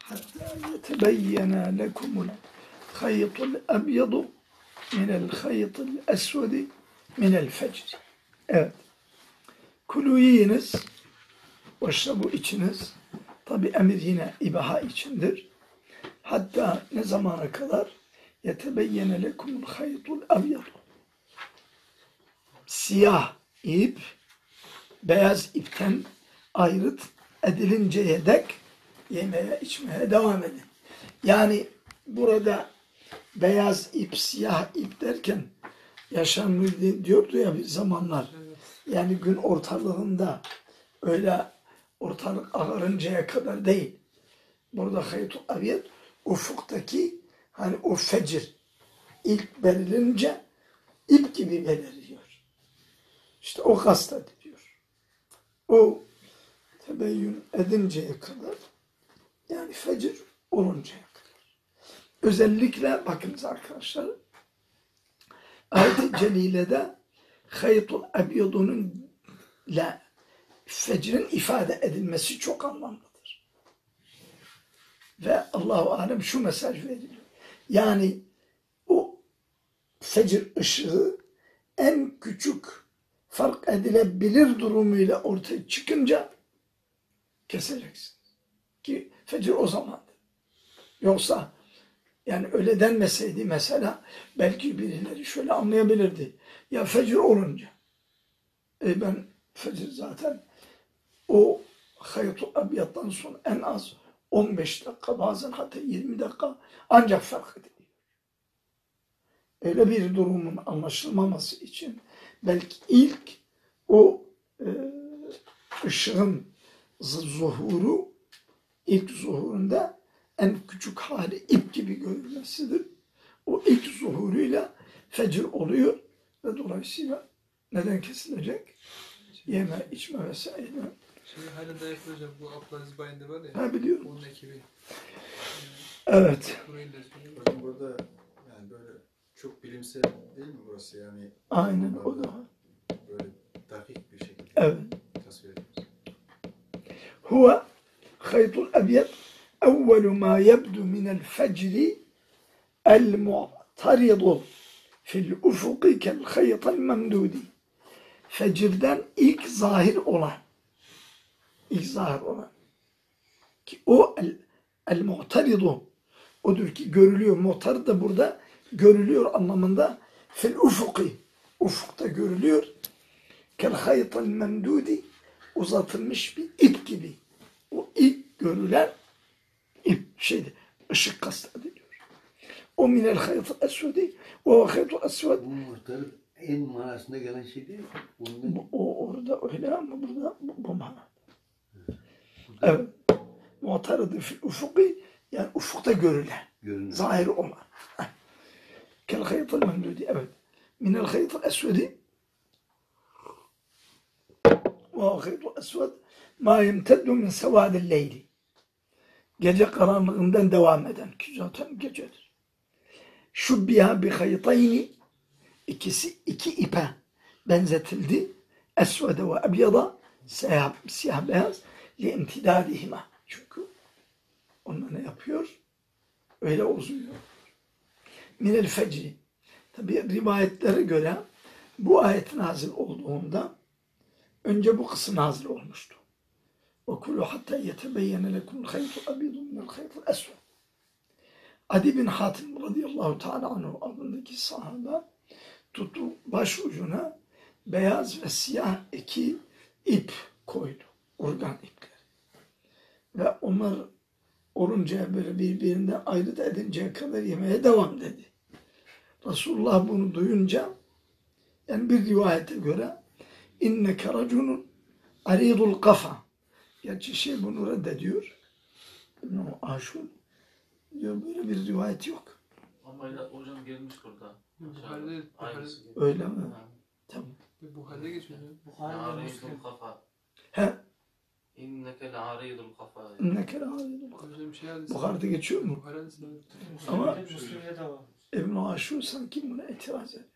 hatta yetebeyyene lekumul haytul ebyadu minel haytul esvedi minel fecri. Evet. Kulu yiyiniz, veşrabu içiniz. Tabi emir yine ibaha içindir. Hatta ne zamana kadar? Yetebeyyene lekumul haytul ebyadu. Siyah ip, beyaz ipten ayrıt edilinceye dek yemeye içmeye devam edin. Yani burada beyaz ip, siyah ip derken Yaşar Nuri diyordu ya bir zamanlar. Yani gün ortalığında öyle ortalık ağarıncaya kadar değil. Burada haytu abiyet ufuktaki hani o fecir ilk belirince ip gibi beliriyor. İşte o kastediliyor. O tebeyyün edinceye kadar yani fecir oluncaya kadar. Özellikle bakınız arkadaşlar ayet-i celilede haytul ebyadunun ile fecrin ifade edilmesi çok anlamlıdır. Ve Allahu alem şu mesaj veriliyor. Yani o fecir ışığı en küçük fark edilebilir durumuyla ortaya çıkınca keseceksin. Ki fecir o zamandı. Yoksa yani öyle denmeseydi mesela belki birileri şöyle anlayabilirdi. Ya fecir olunca ben fecir zaten o hayat-ı abiyattan sonra en az 15 dakika bazen hatta 20 dakika ancak fark ediliyor. Öyle bir durumun anlaşılmaması için belki ilk o ışığın zuhuru ilk zuhurunda en küçük hali ip gibi görülmesidir. O ilk zuhuruyla fecir oluyor ve dolayısıyla neden kesilecek? Yeme, içme vesaire. Halen de yapıyor hocam. Bu Abdülaziz Bayındır var ya. Ha biliyorum. Onun ekibi. Evet. Hocam burada yani böyle çok bilimsel değil mi burası yani? Aynen o da. Böyle dakik bir şekilde evet. tasvir ediyoruz. Huve haytul ebyed evvelu ma yebdu minel fecri el mu'taridu fil ufuki kel haytal memdudi. Fecirden ilk zahir olan ki o el mu'taridu odur ki görülüyor. Mu'tarid da burada görülüyor anlamında fil ufuki ufukta görülüyor. Kel haytal memdudi uzatılmış bir ip gibi. O ilk görülen ip ışık kastediliyor. O minel haytal esvedi o haytal esved. Bu muhtar en manasında gelen şey değil mi? O orada öyle ama burada bu mana. Evet. Mu'taridu fil ufuki yani ufukta görülen. Zahir olan. Kel haytal memdudi. Evet. Minel haytal esvedi وَاَخِيطُ أَسْوَدْ مَا يَمْتَدُّ مِنْ سَوَادِ اللَّيْلِ. Gece karanlığından devam eden ki zaten gecedir. Şubbiha bi haytayni iki ipe benzetildi. Esvede ve ebyada siyah beyaz li imtidadihima. Çünkü onlar ne yapıyor? Öyle uzuyor. Minel fecri. Tabi rivayetlere göre bu ayet nazil olduğunda önce bu kısım nazil olmuştu. وَكُلُوا حَتَّى يَتَبَيَّنَ لَكُمْ الْخَيْطُ الْأَبْيَضُ مِنَ الْخَيْطِ الْأَسْوَدِ. Adi bin Hatim radıyallahu teala anhu adındaki sahabe tuttu baş ucuna beyaz ve siyah iki ip koydu. Organ ipleri. Ve onlar oluncaya böyle birbirinden ayrıt edinceye kadar yemeye devam dedi. Resulullah bunu duyunca yani bir rivayete göre İnneke racunun aridul kafa. Gerçi bunu reddediyor. İbn-i Aşur diyor böyle bir rivayet yok. Ama hocam gelmiş burada. Buhari'de Öyle mi? Tamam. Buhari'de geçiyor. Aridul kafa. He. İnneke le aridul kafa. İnneke aridul kafa. Hocam Buhari'de geçiyor mu? Buhari'de Ama İbn-i Aşur sanki buna itiraz ediyor.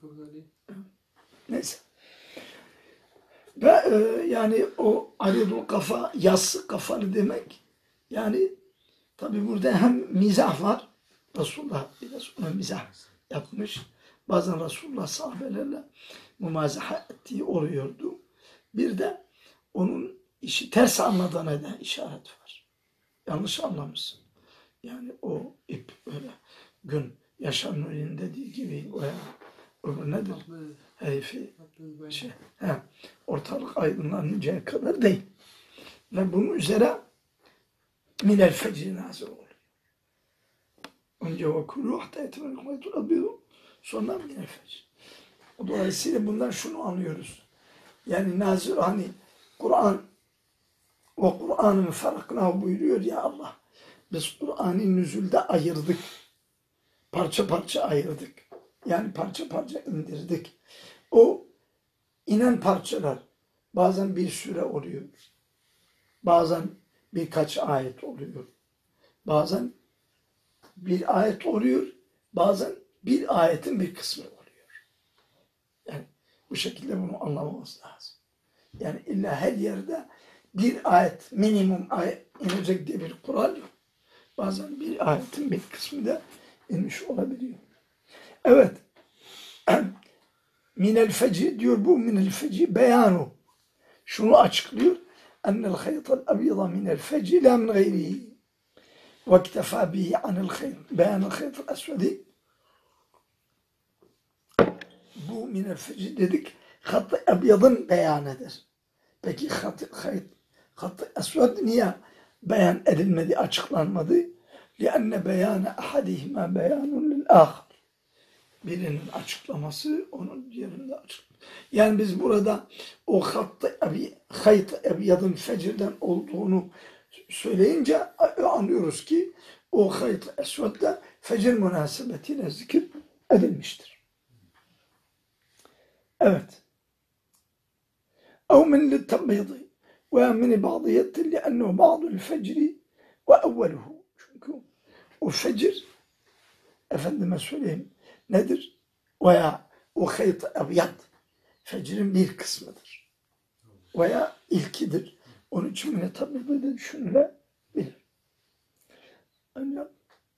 Neyse. Ve yani o aridul kafa, yassı kafalı demek yani Tabi burada hem mizah var. Resulullah biraz ona mizah yapmış. Bazen Resulullah sahabelerle mumazaha ettiği oluyordu. Bir de onun işi ters anladığına da işaret var. Yanlış anlamışsın. Yani o ip öyle gün Yaşar Nuri'nin dediği gibi veya öbür nedir? Herifi ortalık aydınlanıncaya kadar değil. Ve bunun üzere minel fecri nazil oluyor. Önce vakulu hatta etimel hükmetul abidu sonra minel fecri. Dolayısıyla bundan şunu anlıyoruz. Yani nazil hani Kur'an ve Kur'an'ın farkına buyuruyor ya Allah. Biz Kur'an'ı nüzulde ayırdık. Parça parça ayırdık. Yani parça parça indirdik. O inen parçalar bazen bir süre oluyor. Bazen birkaç ayet oluyor. Bazen bir ayet oluyor. Bazen bir ayetin bir kısmı oluyor. Yani bu şekilde bunu anlamamız lazım. Yani illa her yerde bir ayet, minimum ayet inecek diye bir kural yok. Bazen bir ayetin bir kısmı da inmiş olabiliyor. Evet. Minel feci diyor bu minel feci beyanu. Şunu açıklıyor. Ennel haytal abyada minel feci la min gayrihi. Ve iktefa bihi anil beyanil haytal esvedi. Bu minel feci dedik. Hattı abyadın beyanıdır. Peki hattı esved niye beyan edilmedi, açıklanmadı? لِأَنَّ بَيَانَ أَحَدِهِمَا بَيَانٌ لِلْآخَرِ. Birinin açıklaması onun diğerinde açıklaması. Yani biz burada o hayt ebyadın fecirden olduğunu söyleyince anlıyoruz ki o hayt esvedde fecir münasebetiyle zikir edilmiştir. Evet. اَوْ مِنْ لِلْتَبْيِضِ وَمِنِ بَعْضِيَةٍ لِأَنَّهُ بَعْضُ الْفَجْرِ وَاَوَّلُهُ. Çünkü o fecir, efendime söyleyeyim, nedir? Veya o hayt ebyad, fecrin bir kısmıdır. Veya ilkidir. Onun için yine tabi böyle düşünülebilir. Ancak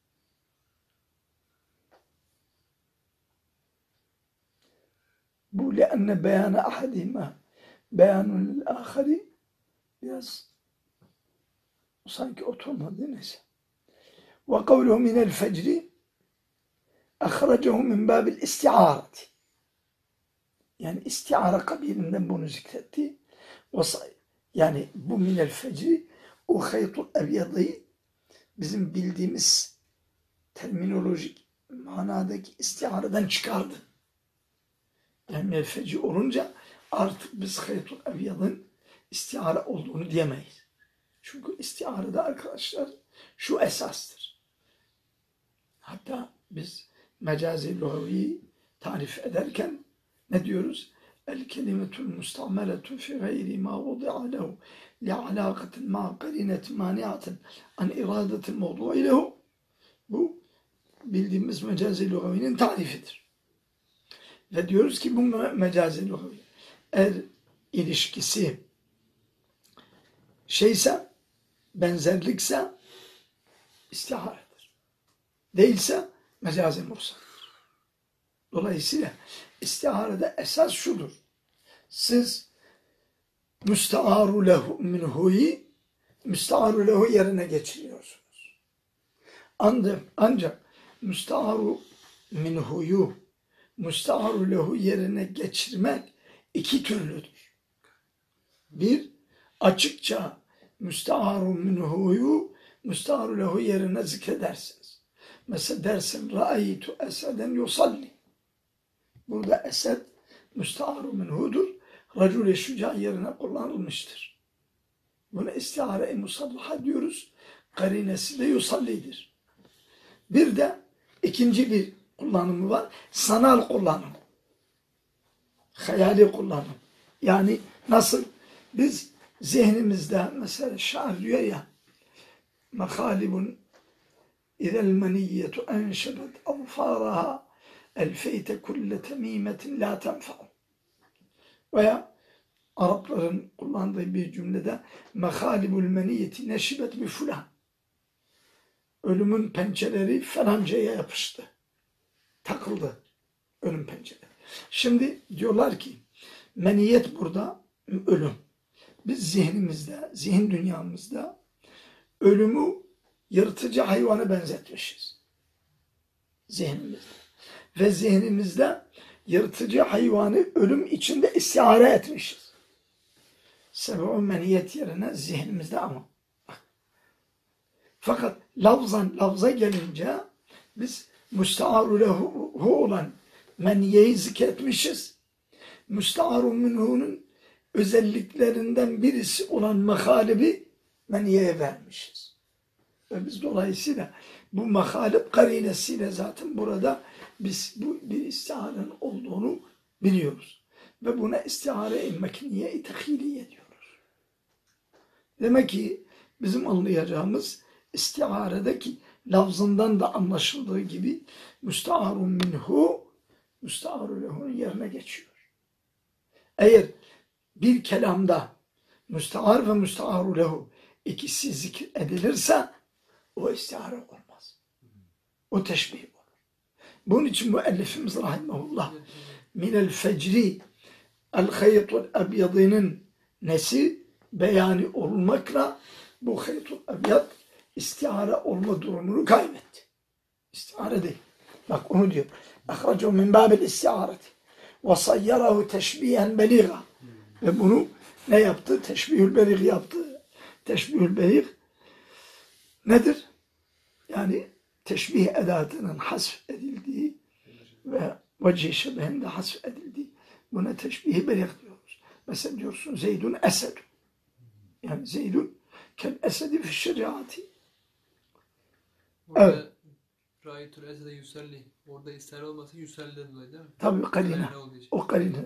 bu لِأَنَّ بَيَانَ أَحَدِهِمَا بَيَانٌ لِلْآخَرِ biraz sanki oturmadı neyse. وَقَوْلُهُ مِنَ الْفَجْرِ اَخْرَجَهُ مِنْ بَابِ الْاِسْتِعَارَةِ. Yani istiara kabilinden bunu zikretti. Yani bu minel fecri o haytul ebyadı bizim bildiğimiz terminolojik manadaki istiaradan çıkardı. Yani minel fecri olunca artık biz haytul ebyadın istiara olduğunu diyemeyiz. Çünkü istiarada arkadaşlar şu esastır. Hatta biz mecazi lugaviyi tarif ederken ne diyoruz? El-kelimetul mustameletu fi gayri ma vudi'a lehu li'alakatin ma qarinetin mani'atin an iradetin mevdu'i lehu. Bu bildiğimiz mecazi lugavinin tarifidir. Ve diyoruz ki bu mecazi lugavi eğer ilişkisi şeyse, benzerlikse istiharedir. Değilse mecazi mursaldır. Dolayısıyla istiharede esas şudur. Siz müstearu lehu minhu'yu müstearu lehu yerine geçiriyorsunuz. Ancak müstearu minhu'yu müstearu lehu yerine geçirmek iki türlüdür. Bir, açıkça müstearu minhu'yu müstearu lehu yerine zikredersiniz. Mesela dersin ra'aytu eseden yusalli. Burada esed müstearu minhu'dur. Racul-i şuca yerine kullanılmıştır. Buna istihare-i musallaha diyoruz. Karinesi de yusallidir. Bir de ikinci bir kullanımı var. Sanal kullanım. Hayali kullanım. Yani nasıl? Biz zihnimizde mesela şair diyor ya mehalibun İzel meniyyetu enşebet avfaraha elfeyte kulle temimetin la tenfa'u. Veya Arapların kullandığı bir cümlede mehalibul meniyyeti neşibet bi fulan. ölümün pençeleri falancaya yapıştı. Takıldı ölüm pençeleri. Şimdi diyorlar ki meniyet burada ölüm. Biz zihnimizde, zihin dünyamızda ölümü yırtıcı hayvana benzetmişiz. Zihnimizde. Ve zihnimizde yırtıcı hayvanı ölüm içinde istihare etmişiz. Seb'un meniyet yerine zihnimizde ama. Fakat lafza gelince biz müsta'aru lehu olan meniyeyi zikretmişiz. Müsta'aru minhu'nun özelliklerinden birisi olan mehalibi meniyeye vermişiz. Ve biz dolayısıyla bu mehalip karinesiyle zaten burada biz bu bir istiharenin olduğunu biliyoruz. Ve buna istihare-i mekniye-i tehiliye diyoruz. Demek ki bizim anlayacağımız istiharedeki lafzından da anlaşıldığı gibi müsta'arun minhu müsta'aru lehu'nun yerine geçiyor. Eğer bir kelamda müsta'ar ve müsta'aru lehu ikisi zikredilirse o istihare olmaz. O teşbih olur. Bunun için müellifimiz rahimahullah minel fecri el haytul ebyadının nesi beyani olmakla bu haytul ebyad istihare olma durumunu kaybetti. İstihare değil. Bak onu diyor. Ahracu min babil istihareti ve sayyarahu teşbihen beliga. Ve bunu ne yaptı? Teşbihül belig yaptı. Teşbihül belig nedir? Yani teşbih edatının hasf edildiği ve vecih şebehinde hasf edildiği buna teşbih-i belig diyoruz. Mesela diyorsun Zeydun esed. Yani Zeydun kel esedi fi şeriatı. Evet. Orada Ra'aytul esede yüselli. Orada ister olmasa yüselli'den dolayı değil mi? Tabii karine. Karine olduğu için. O karine.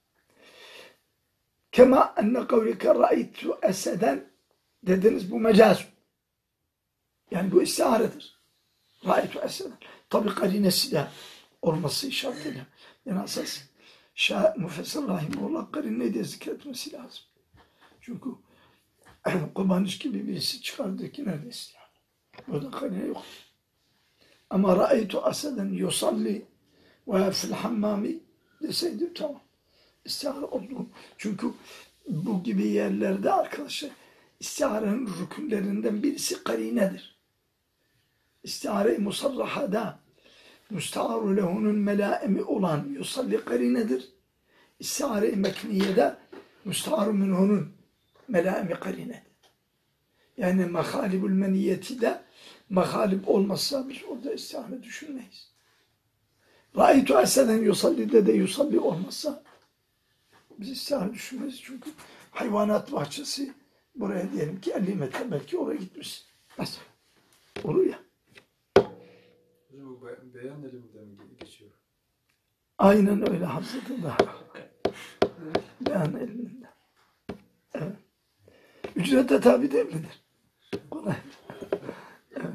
Kema enne kavlike ra'aytu eseden dediniz bu mecaz. Yani bu istiharedir. Ra'aytu eseden. Tabii karinesi de olması şartıyla. Yani asas müfessir rahimullah karineyi de zikretmesi lazım. Çünkü Kubaniş gibi birisi çıkardı ki neredeyse yani. Burada karine yok. Ama ra'aytu eseden yusalli ve fil hammami deseydim tamam. İstihare oldu. Çünkü bu gibi yerlerde arkadaşlar istiharenin rükünlerinden birisi karinedir. İstihare-i musarrahada müsta'aru lehunun melaimi olan yusalli karinedir. İstihare-i mekniyede müsta'aru minhunun melaimi karinedir. Yani mehalibül meniyeti de mehalib olmazsa biz orada istihare düşünmeyiz. Ra'aytu eseden yusalli'de de yusalli olmazsa biz istihare düşünmeyiz. Çünkü hayvanat bahçesi buraya diyelim ki 50 metre belki oraya gitmiş. Mesela olur ya. Hocam bu beyan eliminde mi geçiyor? Aynen öyle Hazretullah. Beyan elinde. Evet. Ücrete tabi değil midir? Kolay. Evet.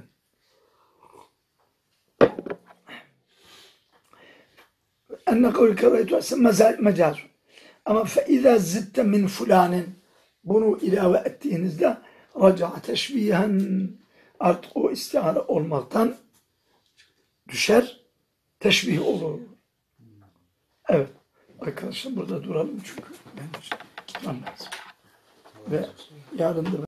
Enne kavlike ra'aytu eseden mecaz. Ama فَاِذَا زِدْتَ مِنْ فُلَانٍ bunu ilave ettiğinizde raca teşbihen artık o istihare olmaktan düşer, teşbih olur. Evet. Arkadaşlar burada duralım çünkü benim gitmem lazım. Ve yarın da